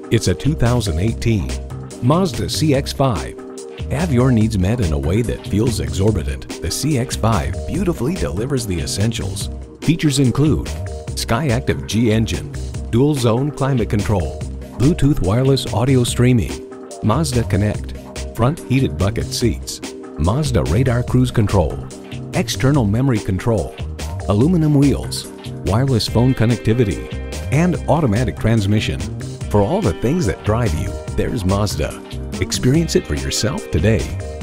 It's a 2018 Mazda CX-5. Have your needs met in a way that feels exorbitant. The CX-5 beautifully delivers the essentials. Features include SKYACTIVA G engine, dual zone climate control, Bluetooth wireless audio streaming, Mazda Connect, front heated bucket seats, Mazda radar cruise control, external memory control, aluminum wheels, wireless phone connectivity, and automatic transmission. For all the things that drive you, there's Mazda. Experience it for yourself today.